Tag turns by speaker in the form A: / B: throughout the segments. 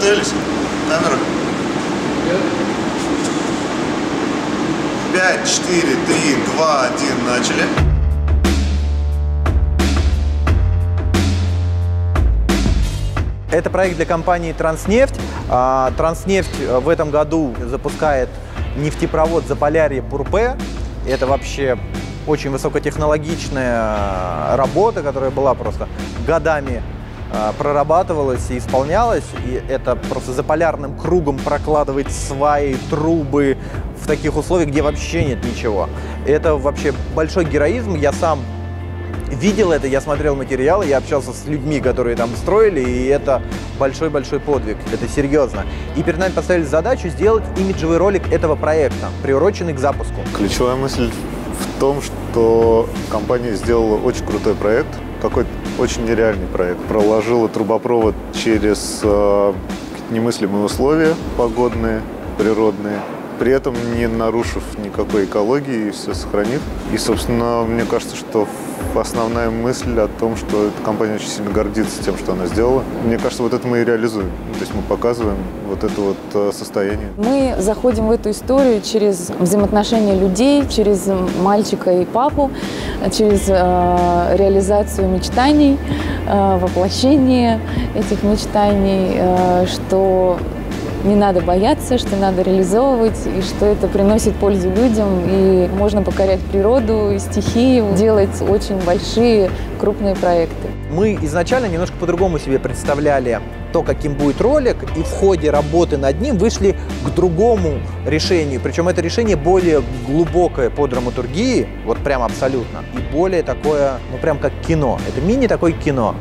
A: Приготовились? Камера. 5, 4, 3, 2, 1, начали.
B: Это проект для компании «Транснефть». «Транснефть» в этом году запускает нефтепровод Заполярье-Пурпе. Это вообще очень высокотехнологичная работа, которая была просто годами прорабатывалась и исполнялась. И это просто заполярным кругом прокладывать сваи, трубы в таких условиях, где вообще нет ничего. Это вообще большой героизм. Я сам видел это, я смотрел материалы, я общался с людьми, которые там строили, и это большой-большой подвиг, это серьезно. И перед нами поставили задачу сделать имиджевый ролик этого проекта, приуроченный к запуску.
A: Ключевая мысль в том, что компания сделала очень крутой проект, какой-то очень нереальный проект. Проложила трубопровод через немыслимые условия погодные, природные, при этом не нарушив никакой экологии и все сохранив. И, собственно, мне кажется, что основная мысль о том, что эта компания очень сильно гордится тем, что она сделала. Мне кажется, вот это мы и реализуем. То есть мы показываем вот это вот состояние.
C: Мы заходим в эту историю через взаимоотношения людей, через мальчика и папу, через реализацию мечтаний, воплощение этих мечтаний, что не надо бояться, что надо реализовывать, и что это приносит пользу людям, и можно покорять природу и стихии, делать очень большие, крупные проекты.
B: Мы изначально немножко по-другому себе представляли то, каким будет ролик, и в ходе работы над ним вышли к другому решению. Причем это решение более глубокое по драматургии, вот прям абсолютно, и более такое, ну прям как кино. Это мини такое кино.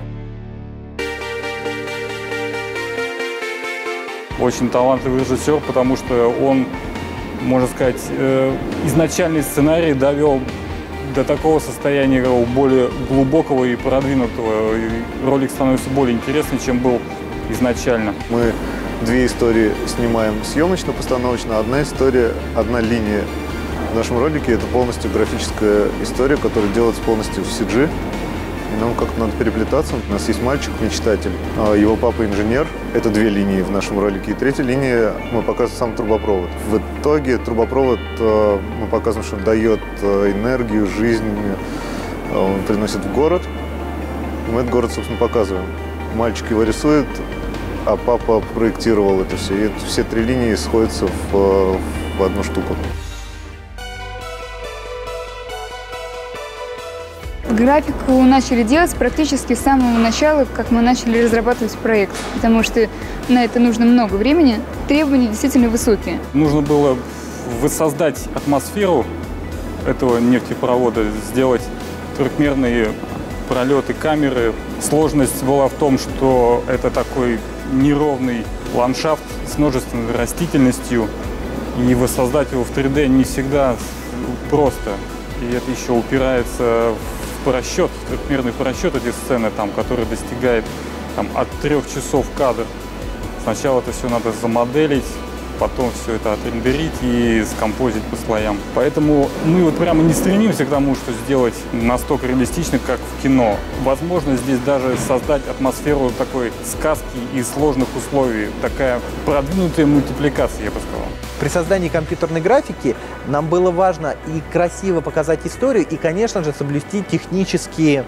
D: Очень талантливый режиссер, потому что он, можно сказать, изначальный сценарий довел до такого состояния более глубокого и продвинутого. И ролик становится более интересным, чем был изначально.
A: Мы две истории снимаем съемочно-постановочно. Одна история, одна линия в нашем ролике – это полностью графическая история, которая делается полностью в CG. И нам как-то надо переплетаться. У нас есть мальчик-мечтатель, его папа инженер. Это две линии в нашем ролике. И третья линия, мы показываем сам трубопровод. В итоге трубопровод мы показываем, что дает энергию, жизнь, он приносит в город. И мы этот город, собственно, показываем. Мальчик его рисует, а папа проектировал это все. И все три линии сходятся в одну штуку.
E: Графику начали делать практически с самого начала, как мы начали разрабатывать проект, потому что на это нужно много времени, требования действительно высокие.
D: Нужно было воссоздать атмосферу этого нефтепровода, сделать трехмерные пролеты камеры. Сложность была в том, что это такой неровный ландшафт с множественной растительностью, и воссоздать его в 3D не всегда просто. И это еще упирается в просчет, в трехмерный просчет этой сцены, который достигает от 3 часов кадр. Сначала это все надо замоделить, потом все это отрендерить и скомпозить по слоям. Поэтому мы вот прямо не стремимся к тому, что сделать настолько реалистично, как в кино. Возможно, здесь даже создать атмосферу такой сказки из сложных условий. Такая продвинутая мультипликация, я бы сказал.
B: При создании компьютерной графики нам было важно и красиво показать историю, и, конечно же, соблюсти технические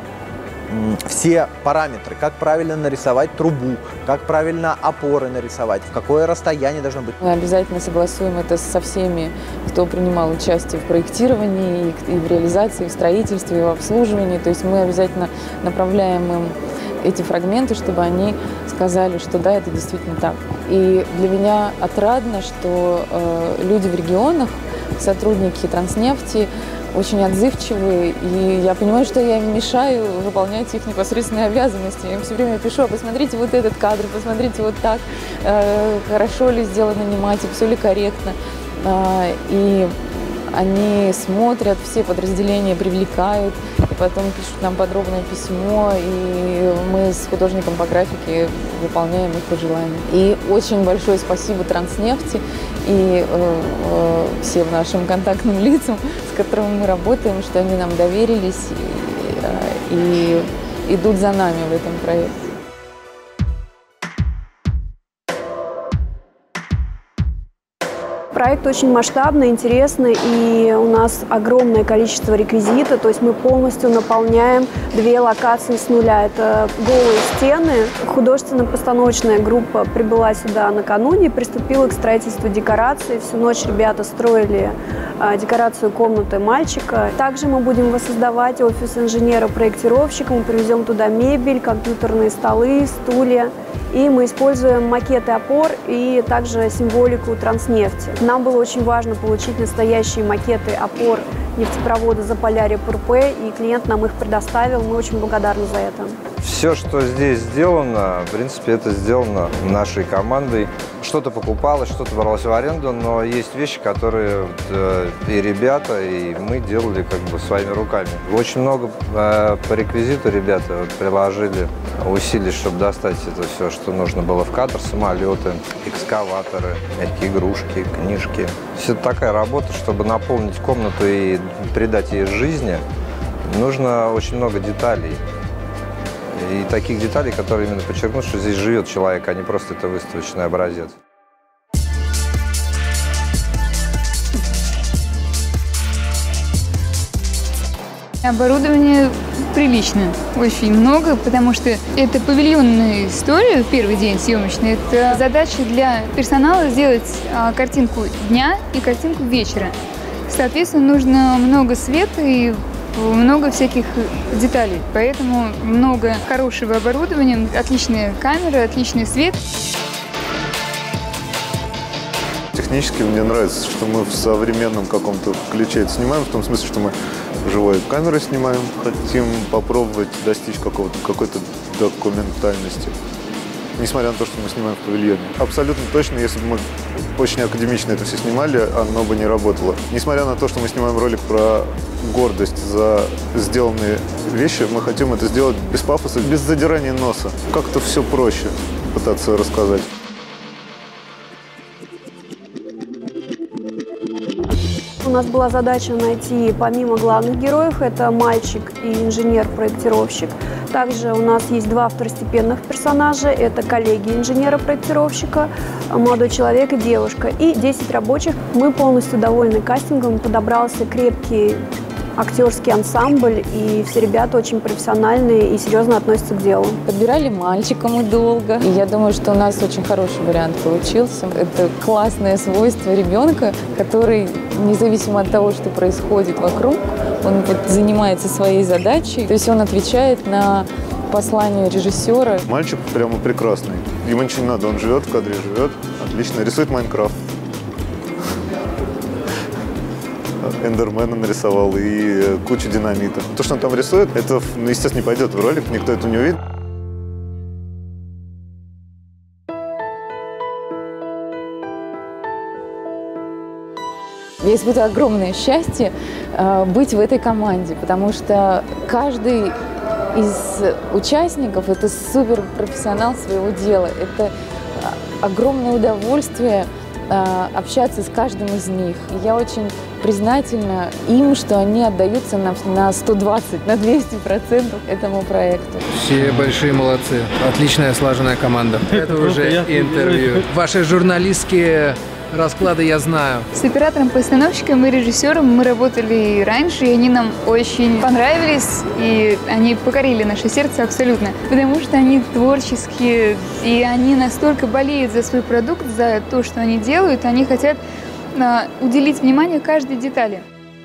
B: все параметры, как правильно нарисовать трубу, как правильно опоры нарисовать, в какое расстояние должно быть.
C: Мы обязательно согласуем это со всеми, кто принимал участие в проектировании, и в реализации, и в строительстве, и в обслуживании. То есть мы обязательно направляем им эти фрагменты, чтобы они сказали, что да, это действительно так. И для меня отрадно, что люди в регионах, сотрудники Транснефти, очень отзывчивые, и я понимаю, что я им мешаю выполнять их непосредственные обязанности. Я им все время пишу: а посмотрите вот этот кадр, посмотрите вот так, хорошо ли сделан аниматик, все ли корректно. И они смотрят, все подразделения привлекают, и потом пишут нам подробное письмо, и мы с художником по графике выполняем их пожелания. И очень большое спасибо Транснефти и всем нашим контактным лицам, с которыми мы работаем, что они нам доверились и идут за нами в этом проекте.
F: Проект очень масштабный, интересный, и у нас огромное количество реквизита, то есть мы полностью наполняем 2 локации с нуля. Это голые стены. Художественно-постановочная группа прибыла сюда накануне, приступила к строительству декораций. Всю ночь ребята строили декорацию комнаты мальчика. Также мы будем воссоздавать офис инженера-проектировщика, мы привезем туда мебель, компьютерные столы, стулья. И мы используем макеты опор и также символику Транснефти. Нам было очень важно получить настоящие макеты опор нефтепровода Заполярье-ПРП, и клиент нам их предоставил. Мы очень благодарны за это.
G: Все, что здесь сделано, в принципе, это сделано нашей командой. Что-то покупалось, что-то бралось в аренду, но есть вещи, которые и ребята, и мы делали как бы своими руками. Очень много по реквизиту ребята приложили усилий, чтобы достать это все, что нужно было в кадр: самолеты, экскаваторы, мягкие игрушки, книжки. Все это такая работа, чтобы наполнить комнату и придать ей жизни, нужно очень много деталей. И таких деталей, которые именно подчеркнут, что здесь живет человек, а не просто это выставочный образец.
E: Оборудование прилично, очень много, потому что это павильонная история, первый день съемочный. Это задача для персонала сделать картинку дня и картинку вечера. Соответственно, нужно много света и много всяких деталей, поэтому много хорошего оборудования, отличная камера, отличный свет.
A: Технически мне нравится, что мы в современном каком-то ключе это снимаем, в том смысле, что мы живой камерой снимаем, хотим попробовать достичь какой-то документальности. Несмотря на то, что мы снимаем в павильоне. Абсолютно точно, если бы мы очень академично это все снимали, оно бы не работало. Несмотря на то, что мы снимаем ролик про гордость за сделанные вещи, мы хотим это сделать без пафоса, без задирания носа. Как-то все проще пытаться рассказать.
F: У нас была задача найти, помимо главных героев, это мальчик и инженер-проектировщик. Также у нас есть 2 второстепенных персонажа. Это коллеги инженера-проектировщика, молодой человек и девушка. И 10 рабочих. Мы полностью довольны кастингом. Подобрался крепкий актерский ансамбль, и все ребята очень профессиональные и серьезно относятся к делу.
C: Подбирали мальчика мы долго, и я думаю, что у нас очень хороший вариант получился. Это классное свойство ребенка, который, независимо от того, что происходит вокруг, он вот занимается своей задачей, то есть он отвечает на послание режиссера.
A: Мальчик прямо прекрасный, ему ничего не надо, он живет в кадре, живет, отлично, рисует Майнкрафт. Эндермена нарисовал и кучу динамита. То, что он там рисует, это, естественно, не пойдет в ролик, никто это не увидит.
C: Я испытываю огромное счастье быть в этой команде, потому что каждый из участников – это суперпрофессионал своего дела. Это огромное удовольствие общаться с каждым из них. И я очень признательна им, что они отдаются на 120, на 200% этому проекту.
H: Все большие молодцы. Отличная слаженная команда. Это уже интервью. Ваши журналистские расклады я знаю.
E: С оператором-постановщиком и режиссером мы работали и раньше, и они нам очень понравились, и они покорили наше сердце абсолютно, потому что они творческие, и они настолько болеют за свой продукт, за то, что они делают, они хотят уделить внимание каждой детали.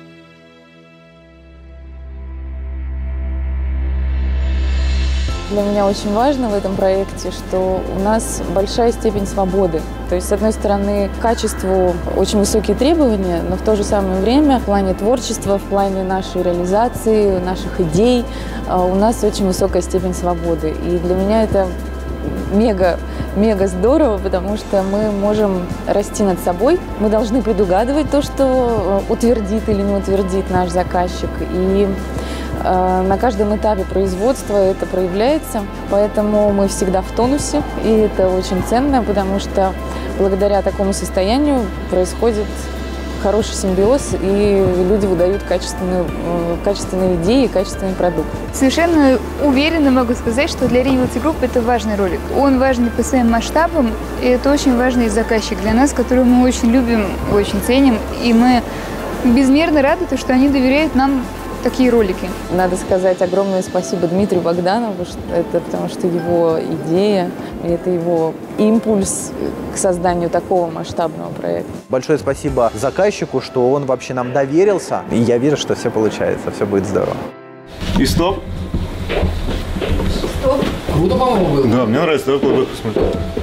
C: Для меня очень важно в этом проекте, что у нас большая степень свободы. То есть, с одной стороны, к качеству очень высокие требования, но в то же самое время в плане творчества, в плане нашей реализации, наших идей у нас очень высокая степень свободы. И для меня это мега здорово, потому что мы можем расти над собой. Мы должны предугадывать то, что утвердит или не утвердит наш заказчик. И на каждом этапе производства это проявляется, поэтому мы всегда в тонусе, и это очень ценно, потому что благодаря такому состоянию происходит хороший симбиоз, и люди выдают качественные идеи, качественный продукт.
E: Совершенно уверенно могу сказать, что для Realty Group это важный ролик. Он важный по своим масштабам, и это очень важный заказчик для нас, которого мы очень любим, очень ценим, и мы безмерно рады, что они доверяют нам такие ролики.
C: Надо сказать огромное спасибо Дмитрию Богданову, потому что его идея, это его импульс к созданию такого масштабного проекта.
B: Большое спасибо заказчику, что он вообще нам доверился. И я верю, что все получается, все будет здорово.
A: И стоп.
H: Круто, по-моему, было.
A: Да, мне нравится, давай посмотрим.